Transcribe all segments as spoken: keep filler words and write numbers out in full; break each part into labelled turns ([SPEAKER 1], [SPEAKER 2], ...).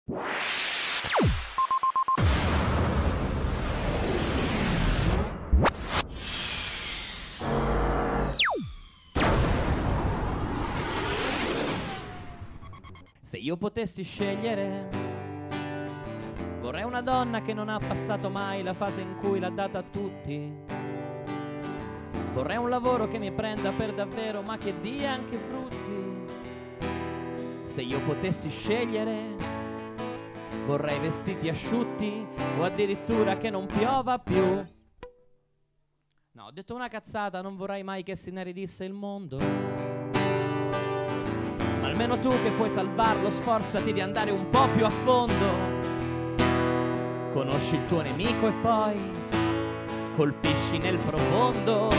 [SPEAKER 1] Se io potessi scegliere, vorrei una donna che non ha passato mai la fase in cui l'ha data a tutti. Vorrei un lavoro che mi prenda per davvero, ma che dia anche frutti. Se io potessi scegliere, vorrei vestiti asciutti o addirittura che non piova più. No, ho detto una cazzata, non vorrei mai che si inaridisse il mondo. Ma almeno tu che puoi salvarlo, sforzati di andare un po' più a fondo. Conosci il tuo nemico e poi colpisci nel profondo.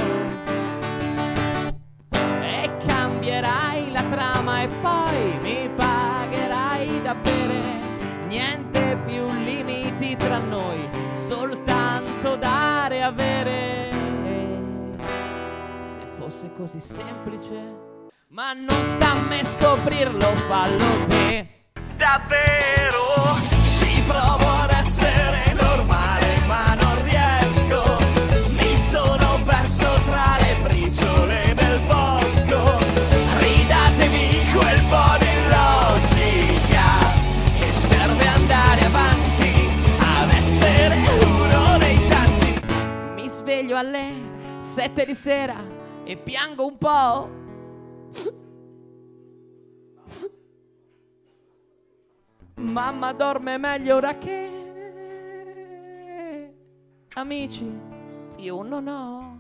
[SPEAKER 1] E cambierai la trama e poi mi pagherai da bere. Niente più limiti tra noi, soltanto dare e avere. Se fosse così semplice, ma non sta a me scoprirlo, fallo te.
[SPEAKER 2] Davvero ci provo ad essere normale, ma non riesco. Mi sono perso tra le briciole del bosco. Ridatemi quel po' di logica che serve andare avanti, ad essere uno dei tanti.
[SPEAKER 1] Mi sveglio alle sette di sera e piango un po'. Mamma dorme meglio ora che amici io non ho.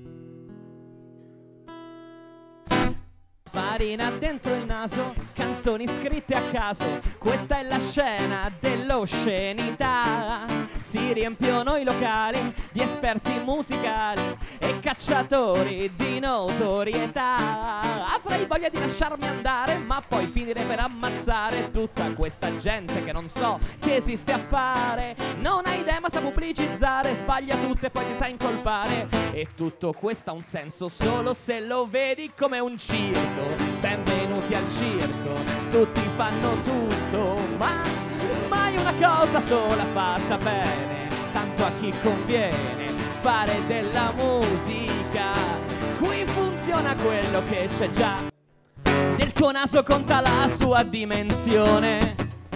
[SPEAKER 1] Farina dentro il naso, canzoni scritte a caso. Questa è la scena dell'oscenità. Si riempiono i locali di esperti musicali e cacciatori di notorietà. Avrei voglia di lasciarmi andare, ma poi finire per ammazzare tutta questa gente che non so che esiste a fare. Non hai idea ma sa pubblicizzare, sbaglia tutto e poi ti sa incolpare. E tutto questo ha un senso solo se lo vedi come un circo. Benvenuti al circo, tutti fanno tutto, ma mai una cosa sola fatta bene. Tanto a chi conviene fare della musica, qui funziona quello che c'è già. Del tuo naso conta la sua dimensione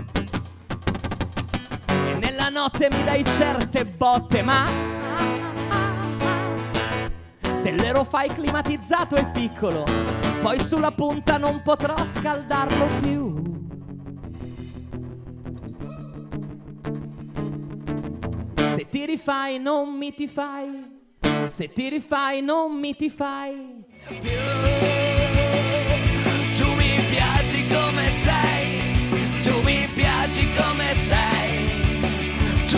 [SPEAKER 1] e nella notte mi dai certe botte, ma se l'ero fai climatizzato e piccolo, poi sulla punta non potrò scaldarlo più. Se ti rifai non mi ti fai, se ti rifai non mi ti fai
[SPEAKER 2] più. Tu mi piaci come sei, tu mi piaci come sei. Tu,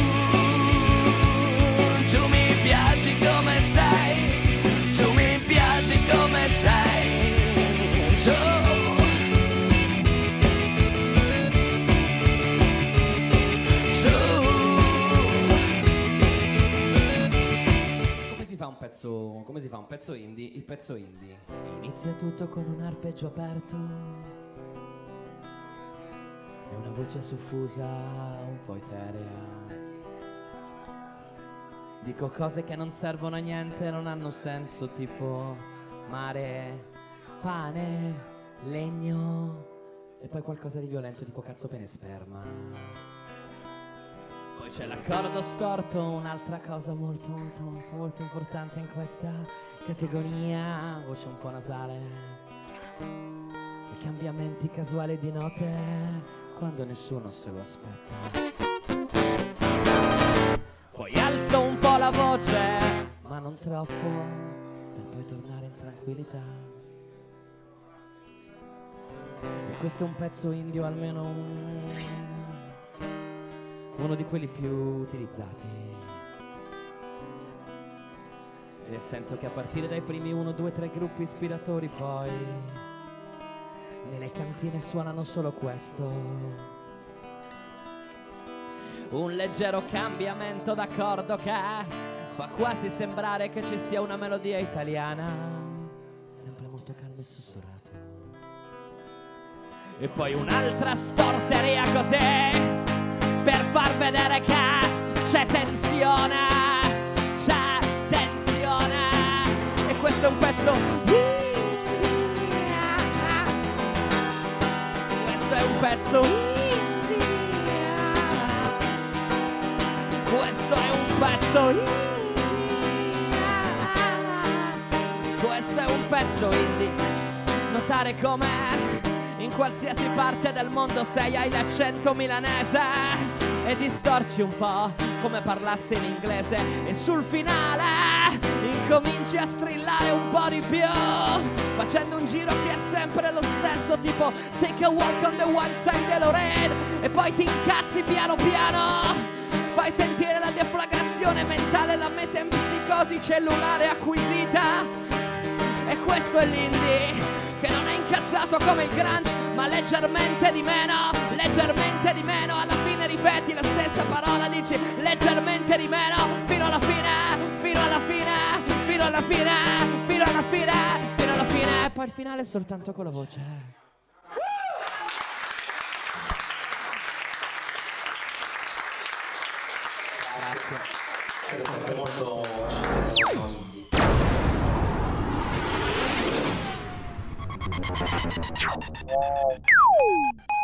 [SPEAKER 2] tu mi piaci come sei, tu mi piaci come sei. Tu.
[SPEAKER 1] Come si fa un pezzo, come si fa un pezzo indie? Il pezzo indie inizia tutto con un arpeggio aperto e una voce soffusa un po' eterea. Dico cose che non servono a niente, non hanno senso, tipo mare, pane, legno e poi qualcosa di violento tipo cazzo, pene, sperma. Poi c'è l'accordo storto, un'altra cosa molto molto molto molto importante in questa categoria, voce un po' nasale e cambiamenti casuali di note quando nessuno se lo aspetta. Poi alzo un po' la voce, ma non troppo, per poi tornare in tranquillità. E questo è un pezzo indie, o almeno un... uno di quelli più utilizzati. Nel senso che a partire dai primi uno, due, tre gruppi ispiratori poi nelle cantine suonano solo questo. Un leggero cambiamento d'accordo che fa quasi sembrare che ci sia una melodia italiana, sempre molto calmo e sussurrato. E poi un'altra storteria così vedere che c'è tensione, c'è tensione. E questo è un pezzo, questo è un pezzo, questo è un pezzo, questo è un pezzo indie. Notare come in qualsiasi parte del mondo sei hai l'accento milanese e distorci un po' come parlassi in inglese, e sul finale incominci a strillare un po' di più, facendo un giro che è sempre lo stesso, tipo take a walk on the one side di Lorraine, e poi ti incazzi piano piano, fai sentire la deflagrazione mentale, la metempsicosi cellulare acquisita. E questo è l'indie, che non è incazzato come il grunge, ma leggermente di meno, leggermente di meno. Alla fine ripeti la stessa parola, dici leggermente di meno, fino alla fine, fino alla fine, fino alla fine, fino alla fine, fino alla fine. E poi il finale è soltanto con la voce.
[SPEAKER 3] Grazie. È sempre molto...
[SPEAKER 2] Ciao.